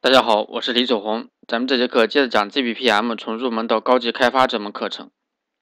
大家好，我是李祖红。咱们这节课接着讲 GBPM 从入门到高级开发这门课程。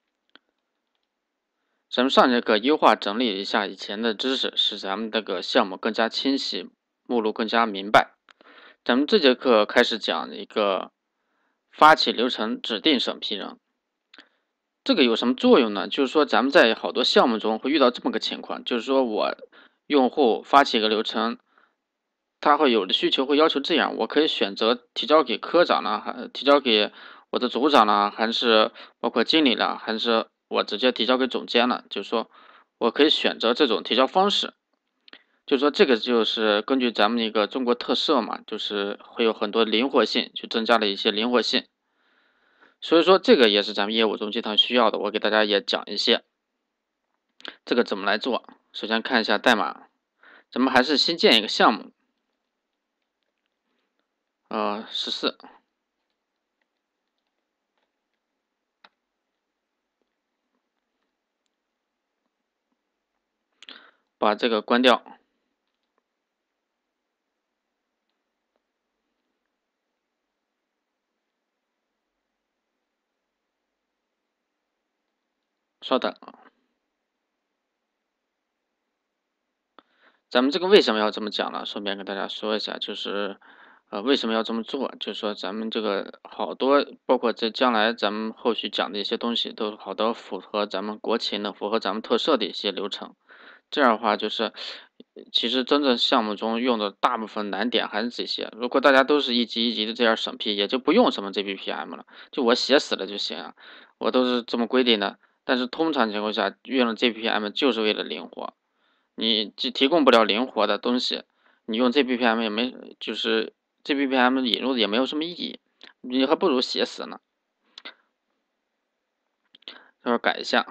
咱们上节课优化整理一下以前的知识，使咱们这个项目更加清晰，目录更加明白。咱们这节课开始讲一个发起流程指定审批人。这个有什么作用呢？就是说咱们在好多项目中会遇到这么个情况，就是说我用户发起一个流程，他会有的需求会要求这样，我可以选择提交给科长呢，还提交给我的组长呢，还是包括经理了，还是我直接提交给总监了？就是说我可以选择这种提交方式。就是说这个就是根据咱们一个中国特色嘛，就是会有很多灵活性，就增加了一些灵活性。所以说这个也是咱们业务中经常需要的，我给大家也讲一些。这个怎么来做？首先看一下代码，咱们还是新建一个项目。14，把这个关掉。稍等，咱们这个为什么要这么讲呢？顺便跟大家说一下，就是为什么要这么做？就是说咱们这个好多，包括这将来咱们后续讲的一些东西，都好多符合咱们国情的、符合咱们特色的一些流程。这样的话，就是其实真正项目中用的大部分难点还是这些。如果大家都是一级一级的这样审批，也就不用什么 GBPM 了，就我写死了就行啊，我都是这么规定的。但是通常情况下，用了 GBPM 就是为了灵活。你提供不了灵活的东西，你用 GBPM 也没，就是 GBPM 引入的也没有什么意义，你还不如写死呢。待会儿改一下，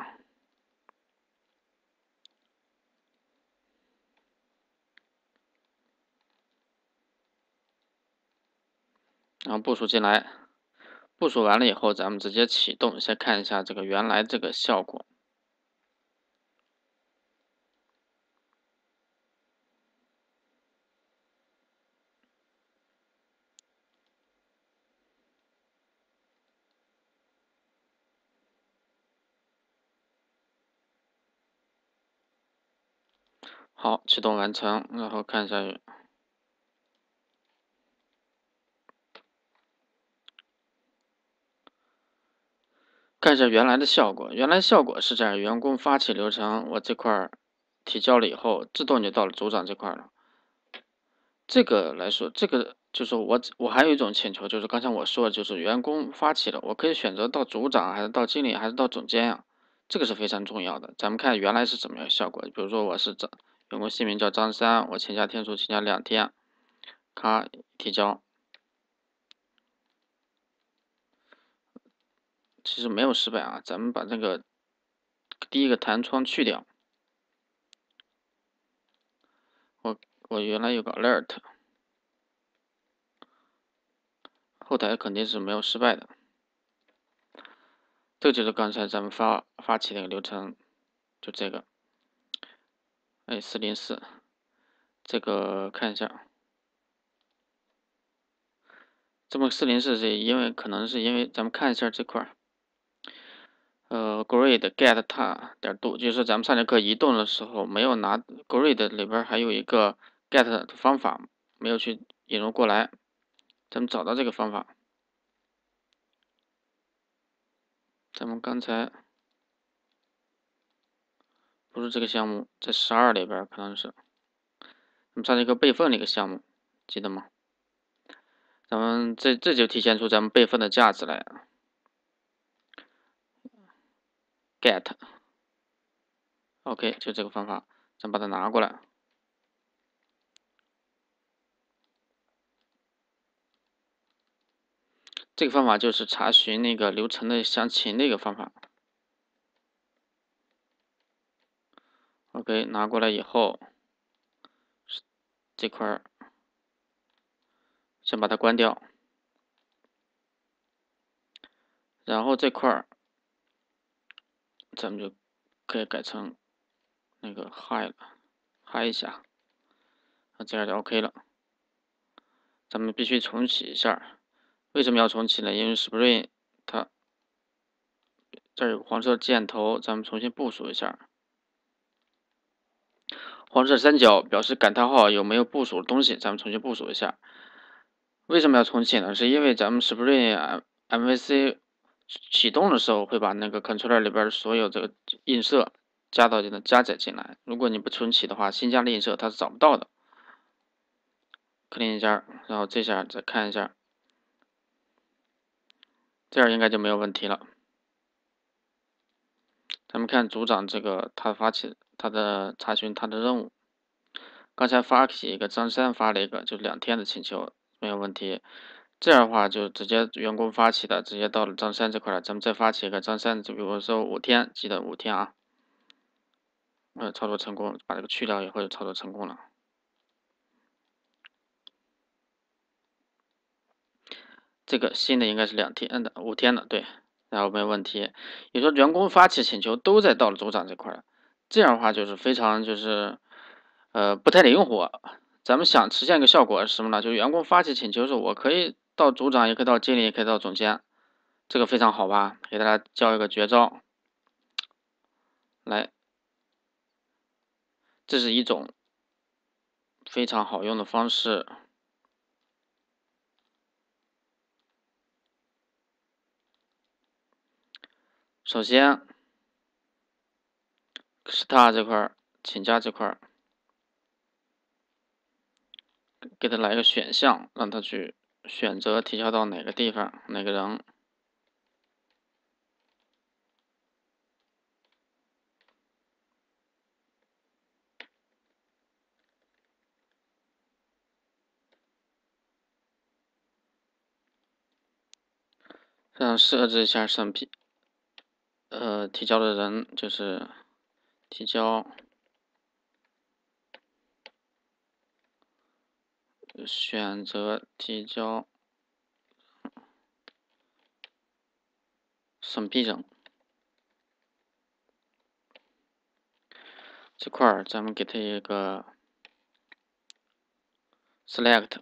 然后部署进来，部署完了以后，咱们直接启动，先看一下这个原来这个效果。好，启动完成，然后看一下，原来的效果。原来效果是这样：员工发起流程，我这块提交了以后，自动就到了组长这块了。这个来说，这个就是我还有一种请求，就是刚才我说的，就是员工发起了，我可以选择到组长，还是到经理，还是到总监呀？这个是非常重要的。咱们看原来是怎么样效果。比如说我是员工姓名叫张三，我请假天数请假2天，咔提交，其实没有失败啊。咱们把这个第一个弹窗去掉，我原来有个 alert，后台肯定是没有失败的。这就是刚才咱们发起那个流程，就这个。404，这个看一下，这么404是因为可能是因为咱们看一下这块，grid get ta 点 do，就是咱们上节课移动的时候没有拿 grid 里边还有一个 get 的方法没有去引入过来，咱们找到这个方法，咱们刚才不是这个项目，在12里边可能是。咱们上节课备份那个项目，记得吗？咱们这就体现出咱们备份的价值来。get，OK，就这个方法，咱把它拿过来。这个方法就是查询那个流程的详情的一个方法。OK， 拿过来以后，这块先把它关掉，然后这块咱们就可以改成那个 high 了， high 一下，这样就 OK 了。 咱们必须重启一下。为什么要重启呢？因为 Spring 它这儿有黄色箭头，咱们重新部署一下。黄色三角表示感叹号有没有部署的东西，咱们重新部署一下。为什么要重启呢？是因为咱们 Spring MVC 启动的时候会把那个 controller 里边所有这个映射加载进来。如果你不重启的话，新加的映射它是找不到的。clean 一下，然后这下再看一下，这样应该就没有问题了。咱们看组长这个，他发起他的查询他的任务。刚才发起一个张三发了一个，就2天的请求没有问题。这样的话就直接员工发起的，直接到了张三这块了。咱们再发起一个张三，就比如说5天，记得5天啊。操作成功，把这个去掉以后就操作成功了。这个新的应该是2天的，5天的，对，然后没有问题。也说员工发起请求都在到了组长这块了，这样的话就是非常不太灵活。咱们想实现一个效果是什么呢？就是员工发起请求时，我可以到组长，也可以到经理，也可以到总监，这个非常好吧？给大家教一个绝招，来，这是一种非常好用的方式。首先 ，star 这块请假这块给他来个选项，让他去选择提交到哪个地方，哪个人。让设置一下审批，提交的人就是提交，选择提交审批人。这块儿咱们给它一个 select，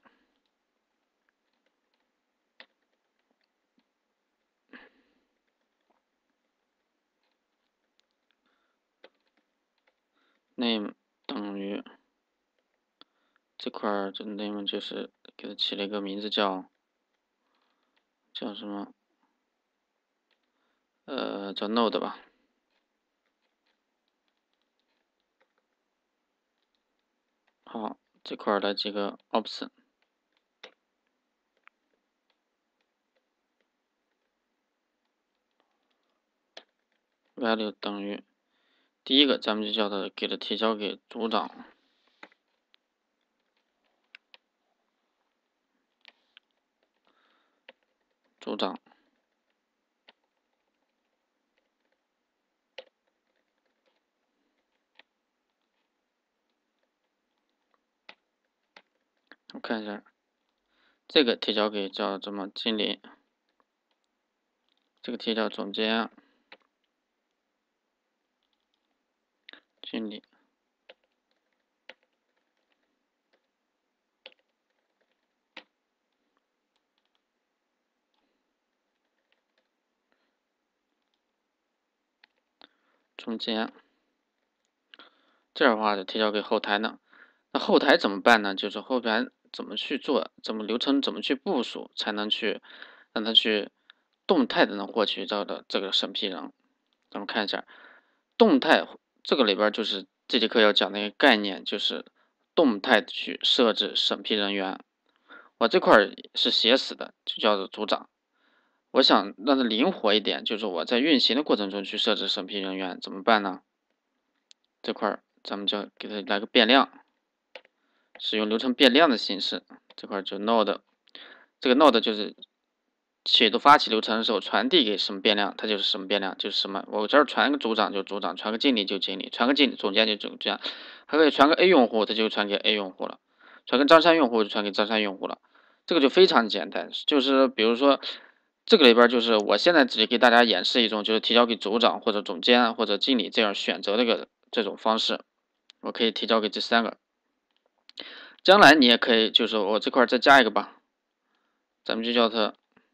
name 等于这块儿这 name 就是给它起了一个名字叫什么？叫 node 吧。好，这块儿来几个 option。value 等于第一个，咱们就叫它给它提交给组长。组长，我看一下，这个提交给叫什么经理，这个提交总监，经理。中间，这样的话就提交给后台呢。那后台怎么办呢？就是后台怎么去做，流程怎么去部署，才能去让它去动态的能获取到的这个审批人。咱们看一下，动态这个里边就是这节课要讲的一个概念，就是动态的去设置审批人员。我这块是写死的，就叫做组长。我想让它灵活一点，就是我在运行的过程中去设置审批人员，怎么办呢？这块咱们就给它来个变量，使用流程变量的形式。这块就 node， 这个 node 就是写作发起流程的时候传递给什么变量，它就是什么变量，就是什么。我这儿传个组长就组长，传个经理就经理，传个总监就总监，还可以传个 A 用户，它就传给 A 用户了；传个张三用户就传给张三用户了。这个就非常简单，就是比如说这个里边就是我现在只给大家演示一种，就是提交给组长或者总监或者经理这样选择这种方式，我可以提交给这3个。将来你也可以，就是我这块再加一个吧， 咱们就叫他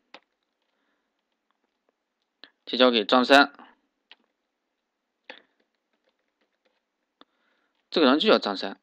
提交给张三，这个人就叫张三。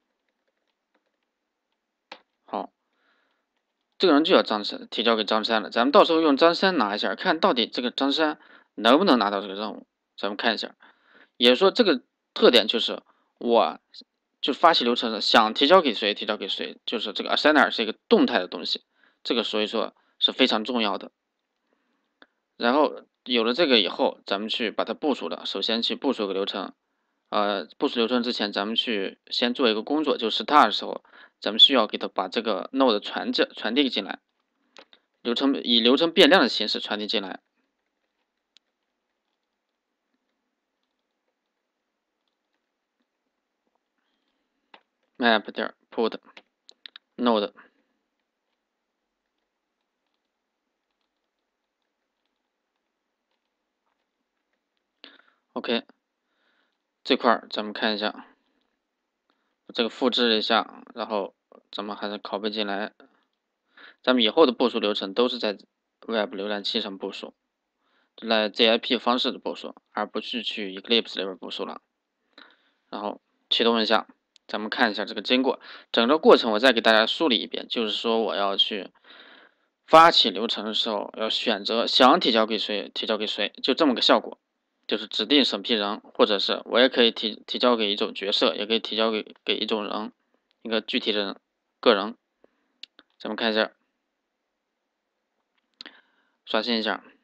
好，这个人就叫张三，提交给张三了。咱们到时候用张三拿一下，看到底这个张三能不能拿到这个任务。咱们看一下，也就是说这个特点就是我就发起流程想提交给谁提交给谁，就是这个 assigner 是一个动态的东西，这个所以说是非常重要的。然后有了这个以后，咱们去把它部署了。首先去部署个流程，部署流程之前，咱们去先做一个工作，就是 start 的时候，咱们需要给它把这个 node 传递进来，以流程变量的形式传递进来。map 点 put node。OK， 这块儿咱们看一下，这个复制一下，然后咱们还是拷贝进来。咱们以后的部署流程都是在 Web 浏览器上部署，来 ZIP 方式的部署，而不是去 Eclipse 里边部署了。然后启动一下，咱们看一下这个经过。整个过程我再给大家梳理一遍，就是说我要去发起流程的时候，要选择想提交给谁提交给谁，就这么个效果。就是指定审批人，或者是我也可以提交给一种角色，也可以提交给一种人，一个具体的个人。咱们看一下，刷新一下。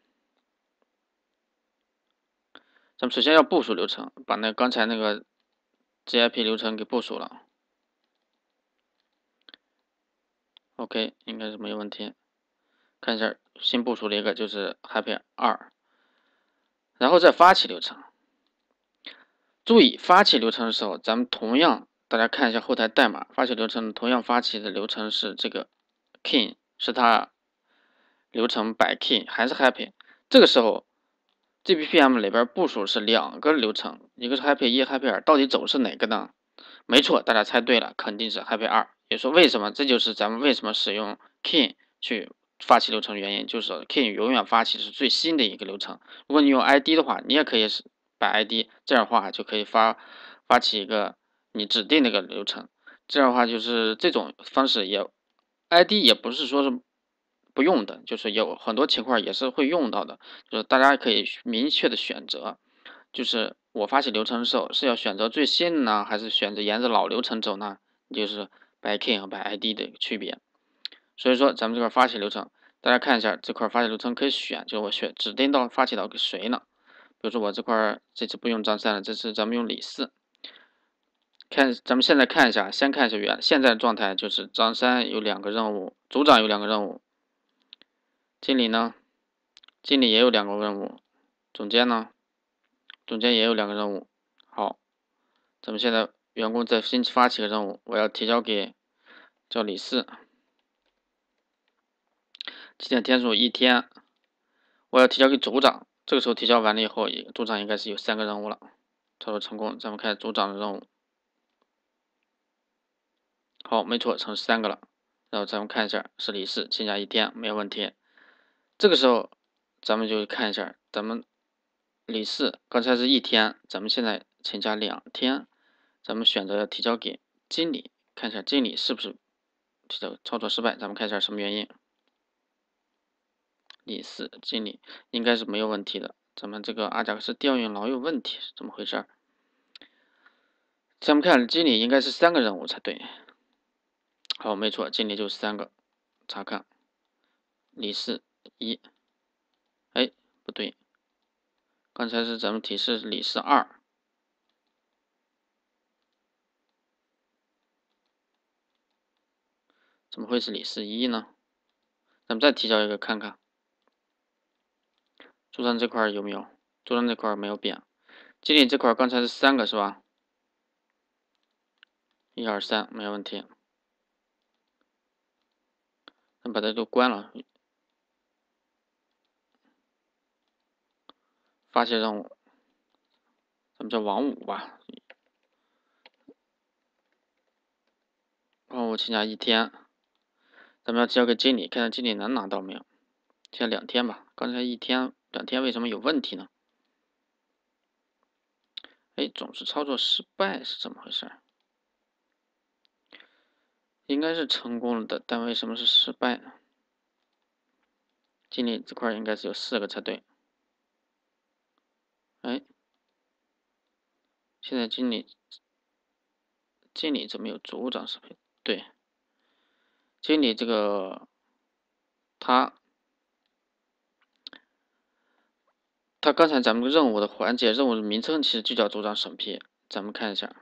咱们首先要部署流程，把刚才那个 ZIP 流程给部署了。OK， 应该是没有问题。看一下新部署的一个就是 Happy 2，然后再发起流程。注意发起流程的时候，咱们同样大家看一下后台代码，发起流程同样发起的流程是这个 King， 是它流程by King 还是 Happy。这个时候 GPPM 里边部署是两个流程，一个是 Happy 1 Happy 2，到底走是哪个呢？没错，大家猜对了，肯定是 Happy 2。也说为什么？这就是咱们为什么使用 King 去发起流程原因，就是 King 永远发起的是最新的一个流程。如果你用 ID 的话，你也可以是把 ID， 这样的话就可以发起一个你指定的一个流程。这样的话就是这种方式也 ID 也不是说是不用的，就是有很多情况也是会用到的，就是大家可以明确的选择。就是我发起流程的时候是要选择最新的呢，还是选择沿着老流程走呢？就是 by King 和 by ID 的区别。所以说咱们这块发起流程，大家看一下这块发起流程可以选，就是我选指定到发起到给谁呢？比如说我这块这次不用张三了，这次咱们用李四。咱们现在看一下，先看一下现在的状态，就是张三有2个任务，组长有2个任务，经理呢，经理也有2个任务，总监呢，总监也有2个任务。好，咱们现在员工在新发起个任务，我要提交给叫李四，起点天数1天，我要提交给组长。这个时候提交完了以后，组长应该是有3个任务了，操作成功。咱们看组长的任务。好，没错，成3个了。然后咱们看一下，是李四，请假1天，没有问题。这个时候，咱们就看一下，咱们李四刚才是1天，咱们现在请假2天，咱们选择要提交给经理，看一下经理是不是提交操作失败，咱们看一下什么原因。李四经理应该是没有问题的，咱们这个阿贾克斯调用老有问题，是怎么回事？咱们看经理应该是3个任务才对。好，没错，经理就是3个。查看李四1，哎，不对，刚才是咱们提示李四2，怎么会是李四1呢？咱们再提交一个看看，组长这块有没有？组长这块没有变，经理这块刚才是3个是吧？1、2、3没有问题。咱把它都关了，发起任务，咱们叫王五吧。王五请假1天， 咱们要交给经理，看看经理能拿到没有。现在2天吧，刚才1天、2天为什么有问题呢？哎，总是操作失败是怎么回事？应该是成功了的，但为什么是失败呢？经理这块应该是有4个才对。哎，现在经理怎么有组长视频？对，经理这个他刚才咱们任务的环节任务的名称其实就叫组长审批，咱们看一下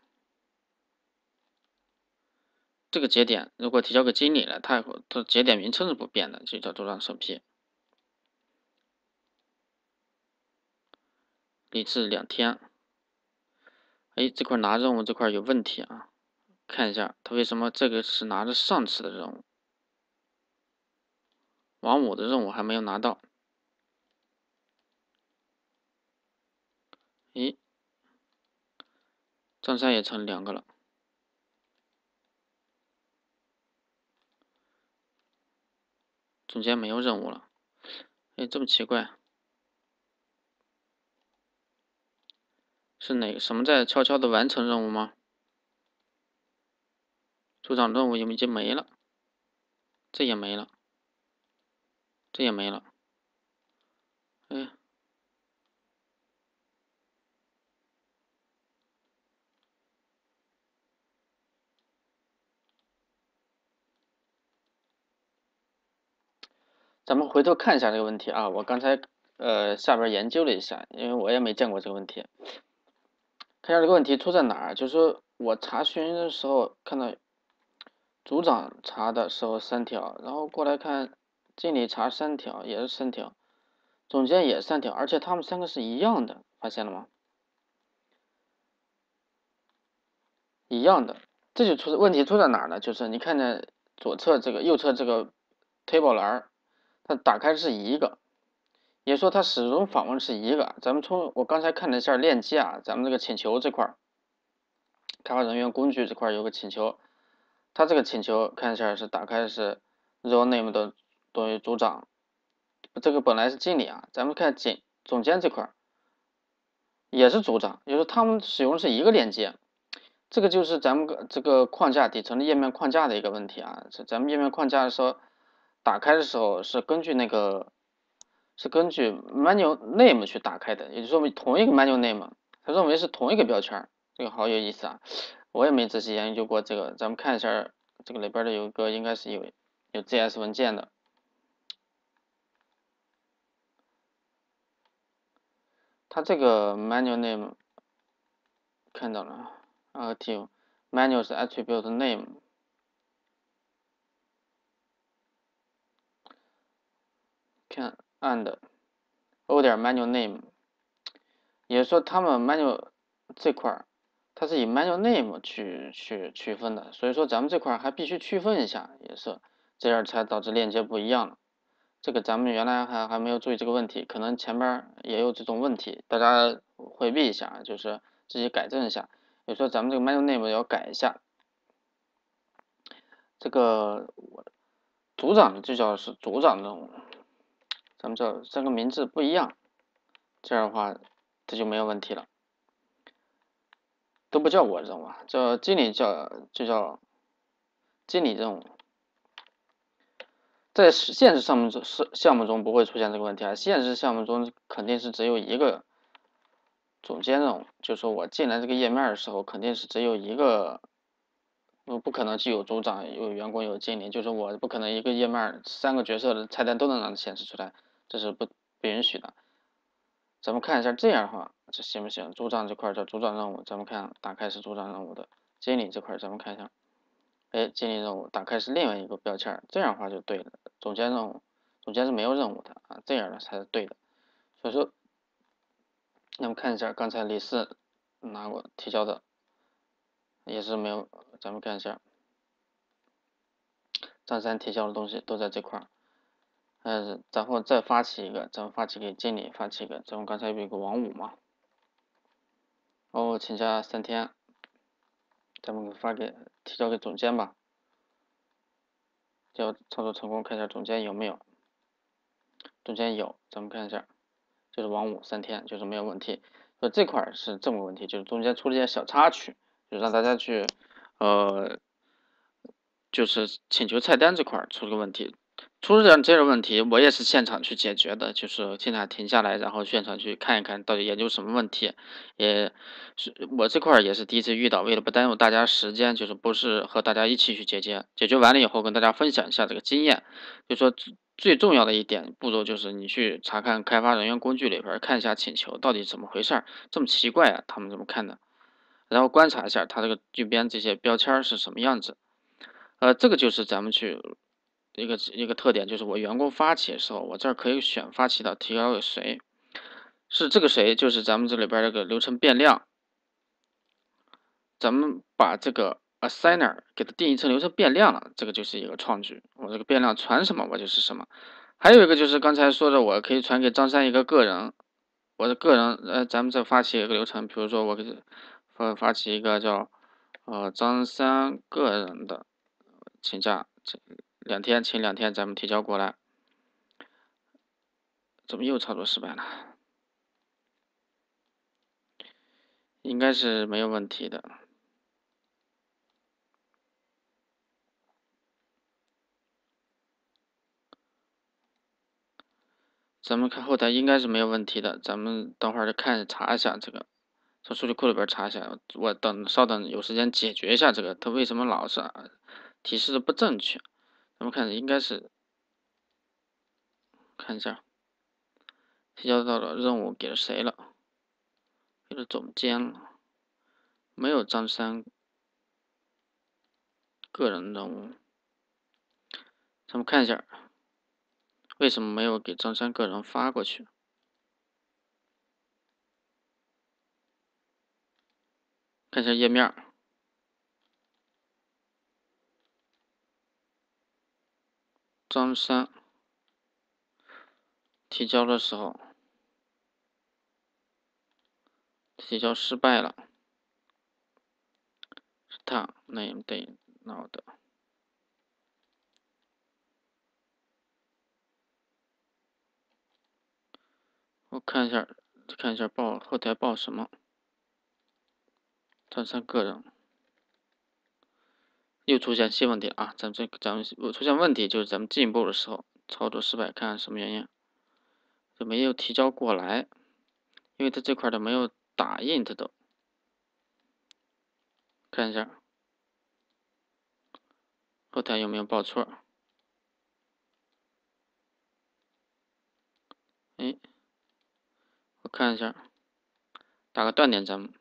这个节点，如果提交给经理了，它节点名称是不变的，就叫组长审批。离次2天。哎，这块拿任务这块有问题啊，看一下它为什么这个是拿着上次的任务，王五的任务还没有拿到。咦，张三也成2个了，中间没有任务了。哎，这么奇怪，是什么在悄悄的完成任务吗？组长任务已经没了，这也没了，这也没了。哎，咱们回头看一下这个问题啊，我刚才下边研究了一下，因为我也没见过这个问题。看一下这个问题出在哪儿，就是说我查询的时候看到组长查的时候3条，然后过来看经理查3条也是3条，总监也3条，而且他们3个是一样的，发现了吗？一样的，这就问题出在哪儿呢？就是你看见左侧这个右侧这个 table 栏，它打开是一个，也就是说它始终访问是一个。咱们从我刚才看了一下链接啊，咱们这个请求这块，开发人员工具这块有个请求，它这个请求看一下是打开是 role name 的等于组长，这个本来是经理啊，咱们看总监这块也是组长，也就是他们使用的是一个链接。这个就是咱们这个框架底层的页面框架的一个问题啊。咱们页面框架的时候，打开的时候是根据manual name 去打开的，也就是说同一个 manual name，他认为是同一个标签，这个好有意思啊。我也没仔细研究过这个，咱们看一下这个里边的有一个应该是有 JS 文件的，它这个 manual name 看到了，active manual 是 attribute name。看 and o 点 manual name，也就是说他们 manual 这块它是以 manual name 去区分的，所以说咱们这块还必须区分一下，也是这样才导致链接不一样了。这个咱们原来还没有注意这个问题，可能前边也有这种问题，大家回避一下，就是自己改正一下。有时候咱们这个 manual name 要改一下，这个组长就叫是组长任务，咱们这个名字不一样，这样的话这就没有问题了。都不叫我任务啊，叫经理就叫经理任务。在现实项目中不会出现这个问题啊，现实项目中肯定是只有一个总监任务，就是说我进来这个页面的时候肯定是只有一个，不可能既有组长有员工有经理，就是我不可能一个页面3个角色的菜单都能让它显示出来，这是不允许的。咱们看一下这样的话，这行不行？组长这块叫组长任务，咱们看打开是组长任务的，经理这块咱们看一下，哎，经理任务打开是另外一个标签，这样的话就对了。总监任务，总监是没有任务的啊，这样的才是对的。所以说，那么看一下刚才李四拿过提交的也是没有，咱们看一下张三提交的东西都在这块然后再发起一个，咱们发起给经理发起一个，咱们刚才有一个王五嘛，请假3天，咱们提交给总监吧。 就操作成功，看一下中间有没有，中间有，咱们看一下，就是王五3天，就是没有问题。这块是这么个问题，就是中间出了一些小插曲，就让大家去，就是请求菜单这块出了个问题。出了这个问题，我也是现场去解决的，就是现场停下来，然后现场去看一看到底研究什么问题。也是我这块也是第一次遇到，为了不耽误大家时间，就是不是和大家一起去解决，解决完了以后跟大家分享一下这个经验。就说最重要的一点步骤就是你去查看开发人员工具里边看一下请求到底怎么回事，这么奇怪啊，他们怎么看的？然后观察一下它这个这边这些标签是什么样子。这个就是咱们去一个特点，就是我员工发起的时候，我这儿可以选发起到提交给谁，是这个谁，就是咱们这里边这个流程变量，咱们把这个 assigner 给它定义成流程变量了，这个就是一个创举，我这个变量传什么我就是什么。还有一个就是刚才说的，我可以传给张三一个个人，我的个人，咱们这发起一个流程，比如说我给发起一个叫张三个人的请假2天，请2天，咱们提交过来。怎么又操作失败了？应该是没有问题的。咱们看后台应该是没有问题的，咱们等会儿查一下这个，从数据库里边查一下。我稍等有时间解决一下这个，它为什么老是提示的不正确？咱们看应该是看一下提交到的任务给了谁了？给了总监了，没有张三个人任务。咱们看一下为什么没有给张三个人发过去？看一下页面，张三提交的时候提交失败了，是他 name 对 now 的。我看一下后台报什么？张三个人又出现新问题了啊！咱们出现问题就是咱们进一步的时候操作失败，看看什么原因？就没有提交过来，因为它这块的没有打印，它都看一下后台有没有报错？哎，我看一下，打个断点，咱们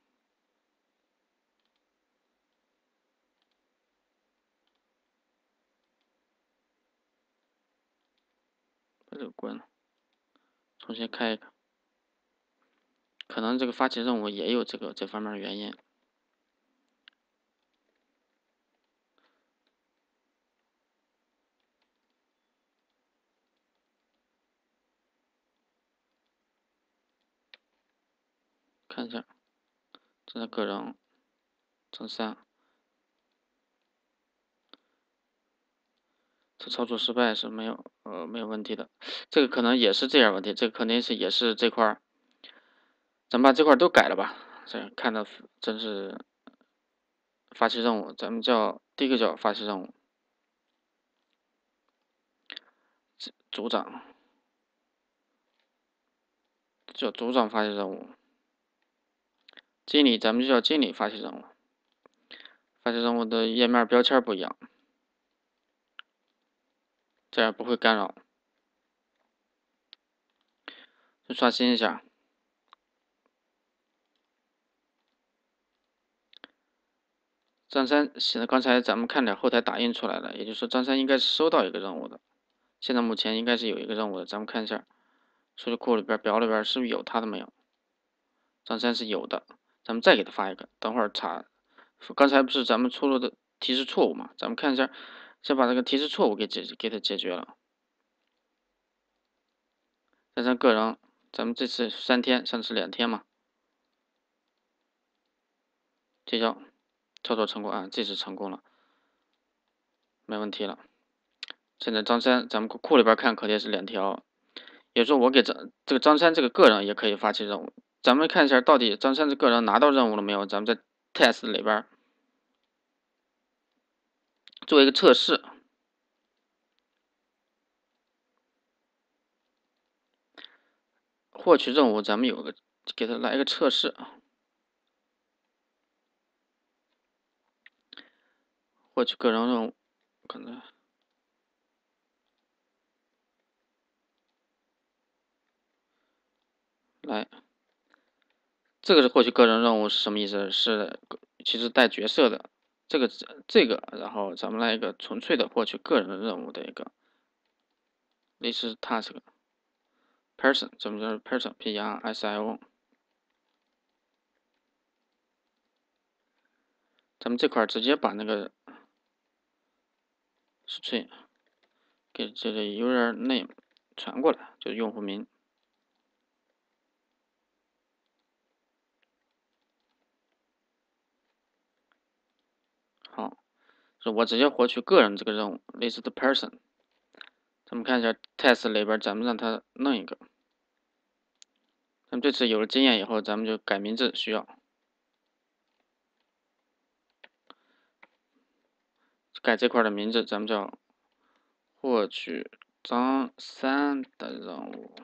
把这个关了，重新开一个。可能这个发起任务也有这方面的原因。看一下，这是个人张三，这操作失败是没有问题的。这个可能也是这样问题，这个肯定是也是这块，咱们把这块都改了吧。这看到真是发起任务，咱们第一个叫发起任务，组长叫组长发起任务，经理咱们就叫经理发起任务。发起任务的页面标签不一样，这样不会干扰。就刷新一下，张三写的刚才咱们看点后台打印出来了，也就是说张三应该是收到一个任务的，现在目前应该是有一个任务的，咱们看一下数据库里边表里边是不是有他的没有？张三是有的，咱们再给他发一个，等会儿查。刚才不是咱们出了的提示错误嘛？咱们看一下，先把这个提示错误给它解决了。张三个人，咱们这次3天，上次2天嘛。提交，操作成功啊，这次成功了，没问题了。 现在张三，咱们库里边看肯定是2条，也就是说我给这个张三这个个人也可以发起任务。咱们看一下到底张三这个人拿到任务了没有？咱们在 test 里边做一个测试，获取任务，咱们有个给他来一个测试，获取个人任务，可能来。这个是获取个人任务是什么意思？是其实带角色的，这个，然后咱们来一个纯粹的获取个人任务的一个类似 task person， 怎么叫 person person， 咱们这块直接把那个 string 给这个 user name 传过来，就是用户名。好，是我直接获取个人这个任务，list person。咱们看一下 test 里边，咱们让它弄一个。咱们这次有了经验以后，咱们就改名字需要改这块的名字，咱们叫获取张三的任务。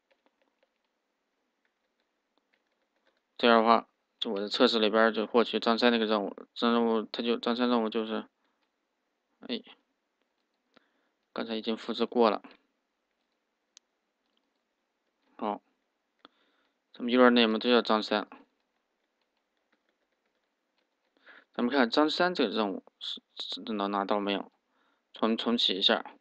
这样的话，就我的测试里边就获取张三那个任务，张三任务就是，哎，刚才已经复制过了。好，咱们 user name 就叫张三。咱们看张三这个任务是能拿到没有？重启一下。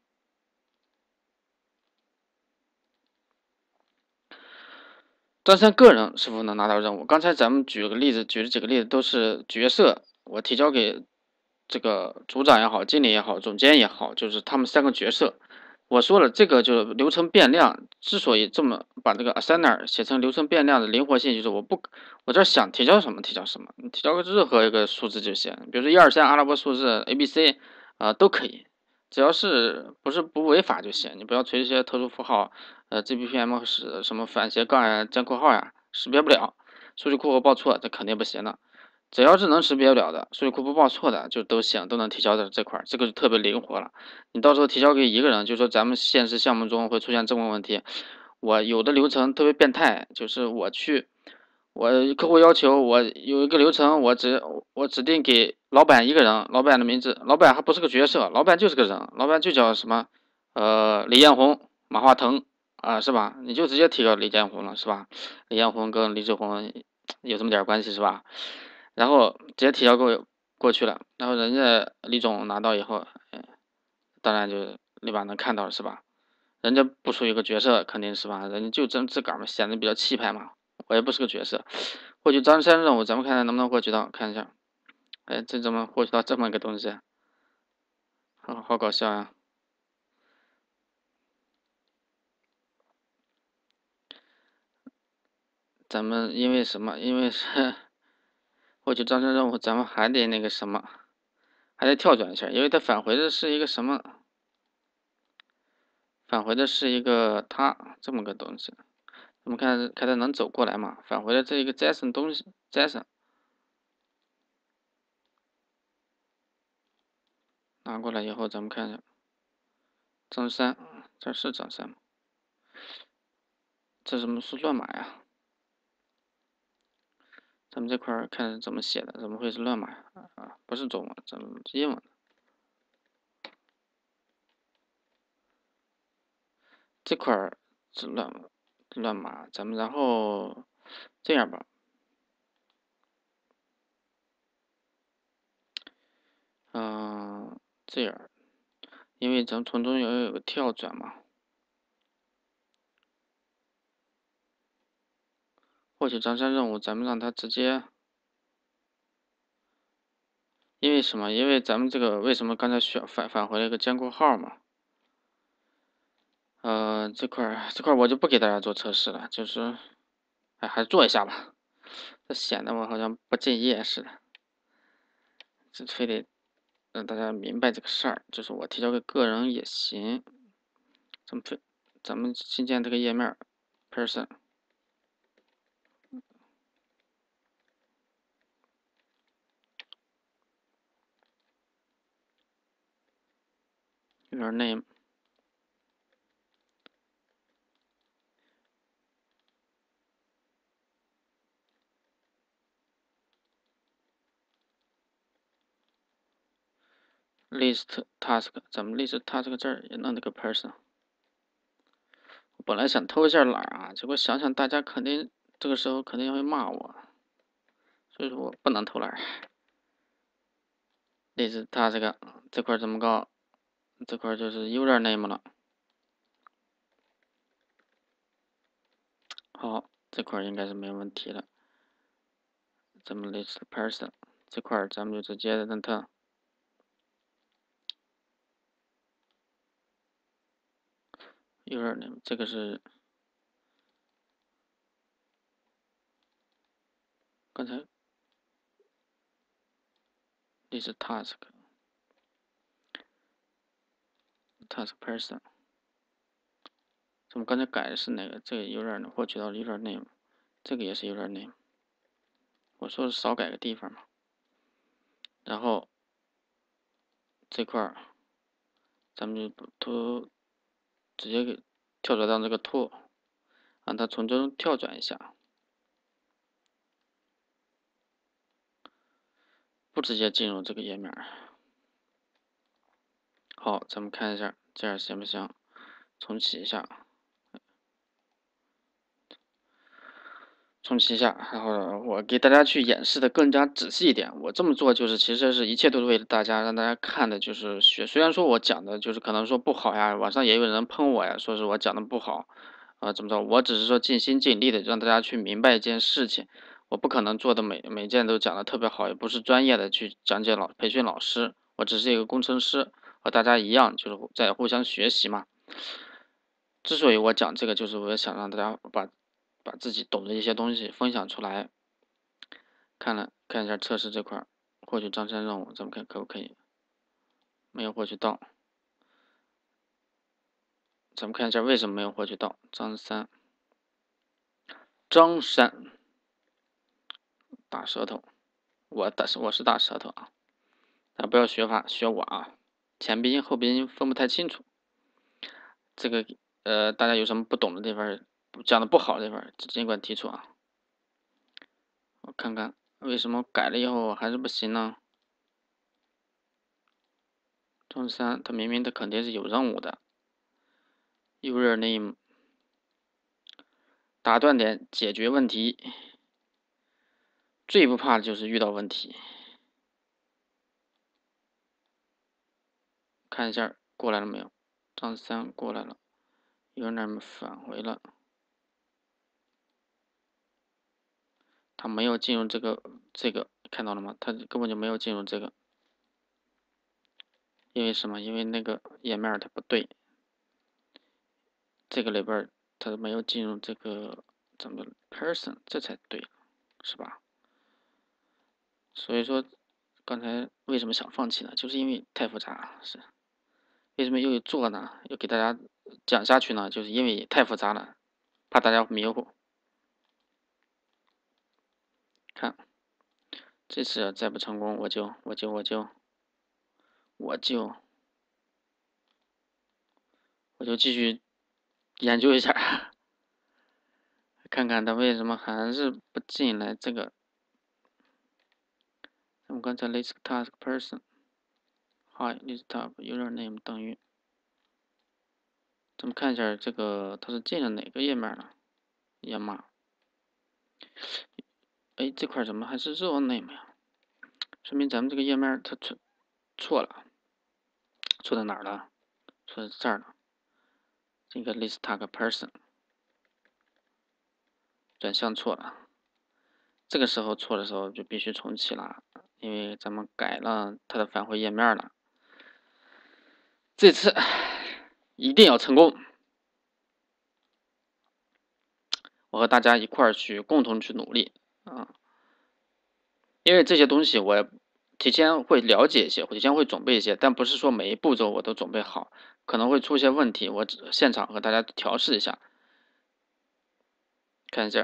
张三个人是否能拿到任务？刚才咱们举了几个例子都是角色，我提交给这个组长也好，经理也好，总监也好，就是他们3个角色。我说了，这个就是流程变量，之所以这么把这个 assigner 写成流程变量的灵活性，就是我这想提交什么提交什么，你提交个任何一个数字就行，比如说123阿拉伯数字 ABC 都可以，只要是不违法就行，你不要存一些特殊符号。GBPM 是什么反斜杠呀、尖括号呀，识别不了，数据库报错，这肯定不行的。只要是能识别了的，数据库不报错的就都行，都能提交到这块，这个就特别灵活了。你到时候提交给一个人，就说咱们现实项目中会出现这么问题，我有的流程特别变态，就是我客户要求我有一个流程，我指定给老板一个人，老板的名字，老板还不是个角色，老板就是个人，老板就叫什么李彦宏、马化腾。是吧？你就直接提到李彦宏了，是吧？李彦宏跟李志宏有这么点关系，是吧？然后直接提交过去了，然后人家李总拿到以后，当然就立马能看到了，是吧？人家不属于一个角色，肯定是吧？人家就真自个儿嘛，显得比较气派嘛。我也不是个角色，获取张三任务，咱们看看能不能获取到，看一下。哎，这怎么获取到这么一个东西？好搞笑呀！咱们因为什么？因为是获取张三任务，咱们还得那个什么，还得跳转一下，因为它返回的是一个什么？返回的是一个它这么个东西。我们看它能走过来吗？返回的这一个 JSON 东西 ，JSON 拿过来以后，咱们看一下张三，这是张三吗？这怎么是乱码呀？咱们这块看怎么写的，怎么会是乱码呀？不是中文，怎么是英文？这块是乱码，咱们然后这样吧，这样，因为咱们从中要有个跳转嘛，获取张三任务，咱们让他直接，因为什么？因为咱们这个为什么刚才需要返回了一个尖括号嘛？这块我就不给大家做测试了，就是，还是做一下吧，这显得我好像不敬业似的，这非得让大家明白这个事儿，就是我提交给个人也行。咱们新建这个页面 ，person。user name list task， 咱们 list task 这儿也弄这个 person。我本来想偷一下懒啊，结果想想大家肯定这个时候肯定会骂我，所以说我不能偷懒。list task 这块怎么搞？这块就是 user name 了。好，这块应该是没问题了。咱们 list person 这块咱们就直接让它user name， 这个是刚才 list task person， 咱们刚才改的是哪个？这个 user name 获取到 user name， 这个也是 user name。我说是少改个地方嘛。然后这块咱们就直接给跳转到这个 to， 让它从中跳转一下，不直接进入这个页面。好，咱们看一下这样行不行？重启一下，然后我给大家去演示的更加仔细一点。我这么做就是其实是一切都是为了大家，让大家看的就是学。虽然说我讲的就是可能说不好呀，网上也有人喷我呀，说是我讲的不好啊，怎么着？我只是说尽心尽力的让大家去明白一件事情。我不可能做的每件都讲的特别好，也不是专业的去讲解培训老师，我只是一个工程师，和大家一样，就是在互相学习嘛。之所以我讲这个，就是我想让大家把自己懂的一些东西分享出来。看一下测试这块，获取张三任务，咱们看可不可以？没有获取到。咱们看一下为什么没有获取到。张三，大舌头，我是大舌头啊，大家不要学我啊，前鼻音后鼻音分不太清楚。这个大家有什么不懂的地方，讲的不好的地方，尽管提出啊。我看看为什么改了以后还是不行呢？张三他明明他肯定是有任务的 ，user name 打断点解决问题，最不怕的就是遇到问题。看一下过来了没有？张三过来了，user name 返回了，他没有进入这个看到了吗？他根本就没有进入这个，因为什么？因为那个页面它不对，这个里边它没有进入这个咱们 person， 这才对，是吧？所以说刚才为什么想放弃呢？就是因为太复杂，是为什么又做呢？又给大家讲下去呢？就是因为太复杂了，怕大家迷糊。看，这次再不成功，我就继续研究一下，看看他为什么还是不进来这个。咱们刚才 list task person hi list task user name 等于，咱们看一下这个它是进了哪个页面了？页码。哎，这块怎么还是 row name 呀？说明咱们这个页面它错了，错在哪儿了？错在这儿了。这个 list task person 转向错了，这个时候错的时候就必须重启了，因为咱们改了它的返回页面了。这次一定要成功！我和大家一块儿去共同去努力啊！因为这些东西我提前会了解一些，提前会准备一些，但不是说每一步骤我都准备好，可能会出现问题，我现场和大家调试一下。看一下，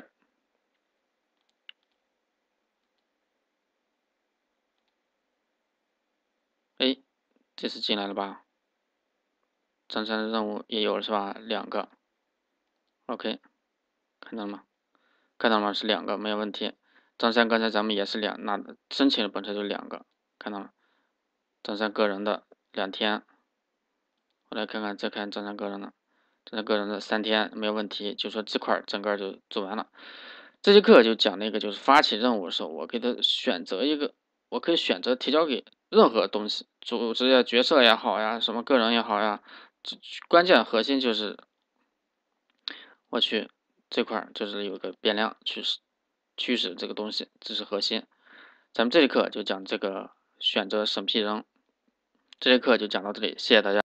哎，这次进来了吧？张三的任务也有了是吧？2个 ，OK， 看到了吗？看到了吗？是2个，没有问题。张三刚才咱们也是那申请的本身就2个，看到了。张三个人的2天，我来看看，再看张三个人的，张三个人的3天没有问题，就说这块整个就做完了。这节课就讲那个，就是发起任务的时候，我给他选择一个，我可以选择提交给任何东西，组织呀、角色也好呀，什么个人也好呀，关键核心就是我去这块就是有个变量去驱使这个东西，这是核心。咱们这节课就讲这个选择审批人，这节课就讲到这里，谢谢大家。